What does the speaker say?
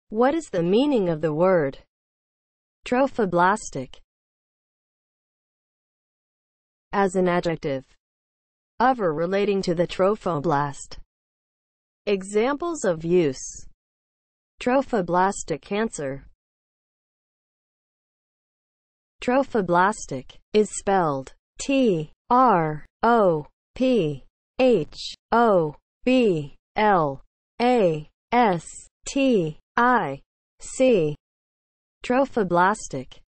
What is the meaning of the word trophoblastic? As an adjective, of or relating to the trophoblast. Examples of use: trophoblastic cancer. Trophoblastic is spelled T-R-O-P-H-O-B-L-A-S-T-I-C. Trophoblastic